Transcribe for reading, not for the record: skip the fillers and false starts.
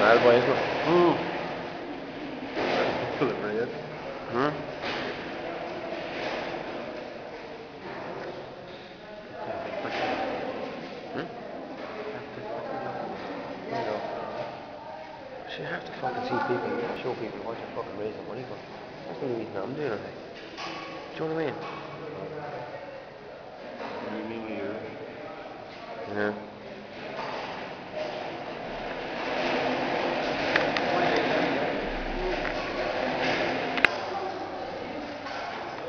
mad boy, isn't it? Full of red. Hmm? Hmm? You know. So you have to fucking see people, show people what you're fucking raising money for. That's the only reason I'm doing it. Like. Do you know what I mean? What do you mean when you're... Yeah.